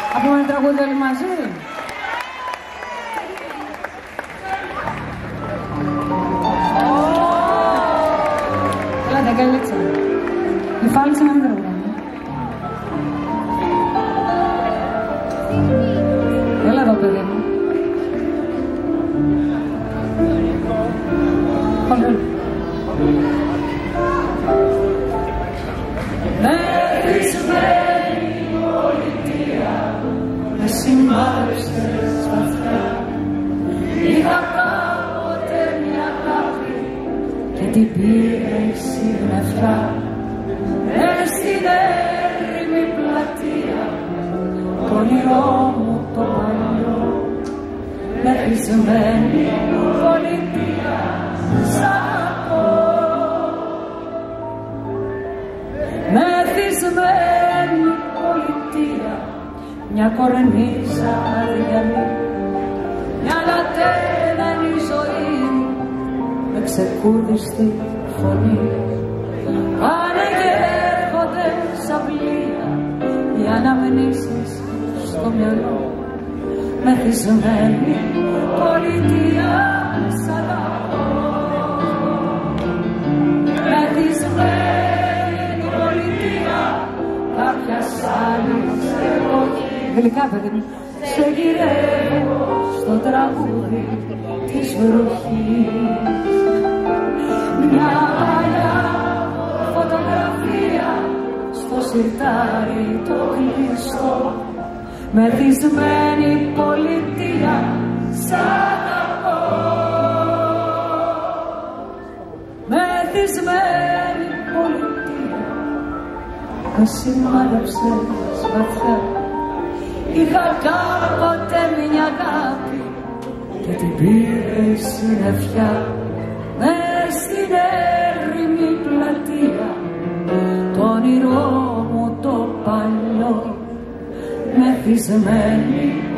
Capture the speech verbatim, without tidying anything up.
Θα πούμε ένα τραγούδι όλοι μαζί. Έλατε, καλέτσα. Η φάλησα να μην τραγουδάμε. Έλα εδώ, παιδί μου. Μεθυσμένη πολιτεία με σημάδεψες βαθιά. Είχα κάποτε μια αγάπη και την πήρε η συννεφιά. Μες στην έρημη πλατεία το όνειρό μου το παλιό. Μεθυσμένη πολιτεία σ' αγαπώ. Μεθυσμένη πολιτεία, μια κορνίζα αδιανή, μια λατρεμένη ζωή με ξεκούρδιστη φωνή. Πάνε και έρχονται σαν πλοία οι αναμνήσεις στο μυαλό. Μεθυσμένη πολιτεία σ' αγαπώ. Μεθυσμένη πολιτεία κάποιας άλλης εποχής. Γλυκά, παιδί μου. Σε γυρεύω στο τραγούδι της βροχής. Μια παλιά φωτογραφία στο σιρτάρι το κλειστό. Μεθυσμένη πολιτεία σ' αγαπώ. Μεθυσμένη πολιτεία με σημάδεψες βαθιά. Είχα κάποτε μια αγάπη και την πήρε η συννεφιά. Μες στην έρημη πλατεία το όνειρό μου το παλιό. Μεθυσμένη